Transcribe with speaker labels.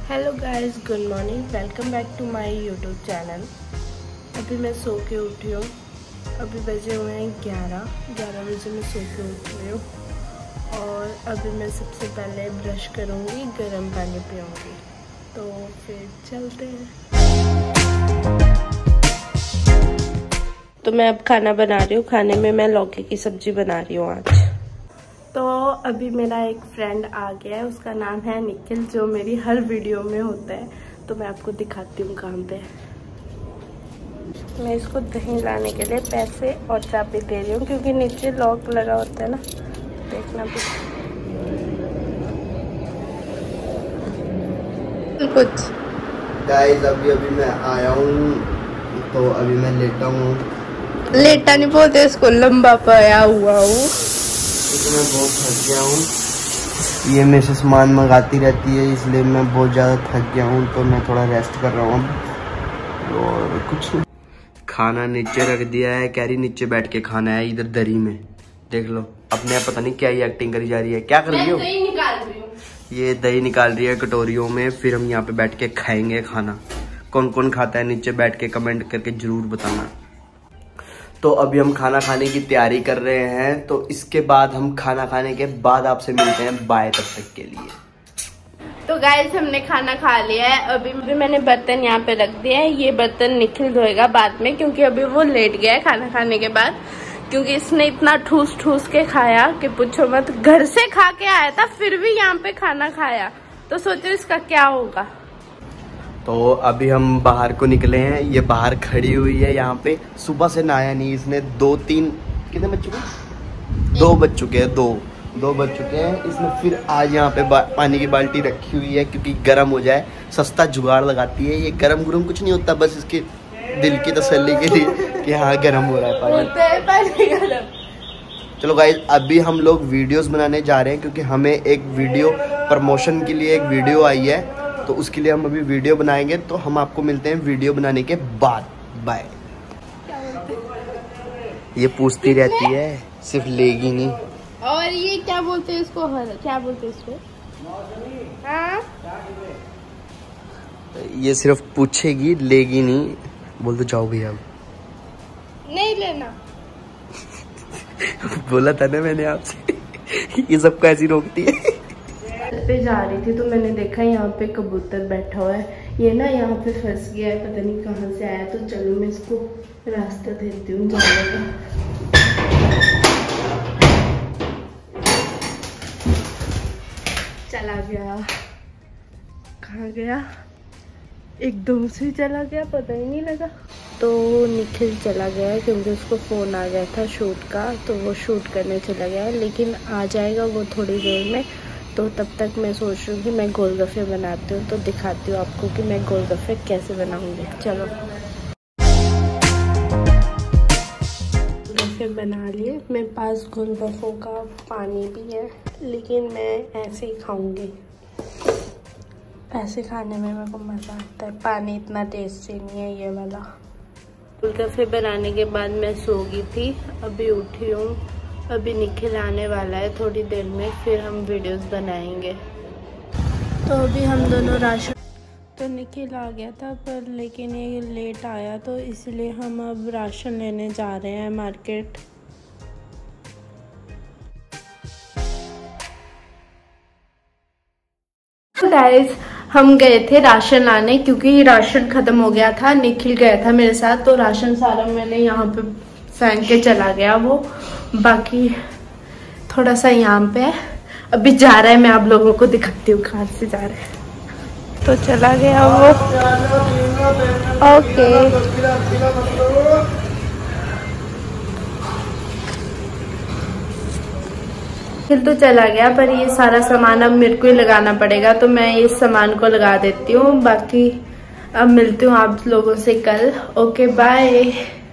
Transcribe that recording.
Speaker 1: Hello guys, good morning. Welcome back to my YouTube channel. अभी मैं सो के उठी हूँ। अभी बजे हुए हैं 11 बजे मैं सो के उठ रही हूँ। और अभी मैं सबसे पहले ब्रश करूँगी, गर्म पानी पीऊँगी। तो फिर चलते हैं। तो मैं अब खाना बना रही हूँ। खाने में मैं लौकी की सब्जी बना रही हूँ आज। तो अभी मेरा एक फ्रेंड आ गया है, उसका नाम है निखिल, जो मेरी हर वीडियो में होता है। तो मैं आपको दिखाती हूँ कहाँ पे। मैं इसको दही लाने के लिए पैसे और चाबी दे रही हूँ, क्योंकि नीचे लॉक लगा होता है ना, देखना भी कुछ।
Speaker 2: गाइस अभी मैं आया हूँ, तो अभी मैं लेटा हूँ।
Speaker 1: लेटा नहीं बोलते इसको, लंबा पाया हुआ हूँ।
Speaker 2: मैं बहुत थक गया हूँ। ये मेरे से सामान मंगाती रहती है, इसलिए मैं बहुत ज़्यादा थक गया हूँ। तो मैं थोड़ा रेस्ट कर रहा हूँ और कुछ नहीं। खाना नीचे रख दिया है, कह रही नीचे बैठ के खाना है इधर दरी में। देख लो अपने आप, पता नहीं क्या ही एक्टिंग करी जा रही है। क्या कर रही हो?
Speaker 1: दही निकाल रही हूँ।
Speaker 2: ये दही निकाल रही है कटोरियों में, फिर हम यहाँ पे बैठ के खाएंगे खाना। कौन कौन खाता है नीचे बैठ के कमेंट करके जरूर बताना। तो अभी हम खाना खाने की तैयारी कर रहे हैं, तो इसके बाद हम खाना खाने के बाद आपसे मिलते हैं। बाय तब तक के लिए।
Speaker 1: तो गाइस हमने खाना खा लिया है। अभी मैंने बर्तन यहाँ पे रख दिया है। ये बर्तन निखिल धोएगा बाद में, क्योंकि अभी वो लेट गया है खाना खाने के बाद। क्योंकि इसने इतना ठूस ठूस के खाया कि पूछो मत। घर से खा के आया था, फिर भी यहाँ पे खाना खाया। तो सोचो इसका क्या होगा।
Speaker 2: तो अभी हम बाहर को निकले हैं। ये बाहर खड़ी हुई है यहाँ पे। सुबह से नहाया नहीं इसने। 2-3 कितने बज चुके हैं? 2 बज चुके हैं। 2 बज चुके हैं। इसने फिर आज यहाँ पे पानी की बाल्टी रखी हुई है, क्योंकि गर्म हो जाए। सस्ता जुगाड़ लगाती है ये। गरम कुछ नहीं होता, बस इसके दिल की तसल्ली के लिए कि हाँ गर्म हो रहा है पानी। चलो गाइस, अभी हम लोग वीडियोस बनाने जा रहे हैं, क्योंकि हमें एक वीडियो प्रमोशन के लिए एक वीडियो आई है। तो उसके लिए हम अभी वीडियो बनाएंगे। तो हम आपको मिलते हैं वीडियो बनाने के बाद। बाय। ये पूछती रहती है, सिर्फ लेगी नहीं।
Speaker 1: और ये क्या बोलते हैं इसको? क्या बोलते हैं इसको? हाँ?
Speaker 2: ये सिर्फ पूछेगी, लेगी नहीं। बोल दो जाओ भैया।
Speaker 1: नहीं लेना।
Speaker 2: बोला था ना मैंने आपसे। ये सबको ऐसी रोकती है।
Speaker 1: पे जा रही थी तो मैंने देखा यहाँ पे कबूतर बैठा हुआ है। ये ना यहाँ पे फंस गया है, पता नहीं कहाँ से आया। तो चलो मैं इसको रास्ता देती हूँ जाने का। चला गया। कहाँ गया? एकदम से चला गया, पता ही नहीं लगा। तो निखिल चला गया है, क्योंकि उसको फ़ोन आ गया था शूट का। तो वो शूट करने चला गया है, लेकिन आ जाएगा वो थोड़ी देर में। तो तब तक मैं सोच रही हूँ कि मैं गोलगप्पे बनाती हूँ। तो दिखाती हूँ आपको कि मैं गोलगप्पे कैसे बनाऊँगी। चलो गोलगप्पे बना लिए। मेरे पास गोलगप्पों का पानी भी है, लेकिन मैं ऐसे ही खाऊँगी। ऐसे खाने में मेरे को मज़ा आता है। पानी इतना टेस्टी नहीं है ये वाला। गोलगप्पे बनाने के बाद मैं सो गई थी। अभी उठी हूँ। अभी निखिल आने वाला है थोड़ी देर में, फिर हम वीडियोस बनाएंगे। तो अभी हम दोनों राशन। तो निखिल आ गया था, पर लेकिन ये लेट आया, तो इसलिए हम अब राशन लेने जा रहे हैं मार्केट। तो गाइस हम गए थे राशन लाने, क्योंकि राशन खत्म हो गया था। निखिल गया था मेरे साथ, तो राशन सारा मैंने यहाँ पे फेंक के चला गया वो। बाकी थोड़ा सा यहाँ पे है। अभी जा रहा है, मैं आप लोगों को दिखाती हूँ कहाँ से जा रहा है। तो चला गया वो। ओके फिर तो चला गया, पर ये सारा सामान अब मेरे को ही लगाना पड़ेगा। तो मैं इस सामान को लगा देती हूँ। बाकी अब मिलती हूँ आप लोगों से कल। Okay bye.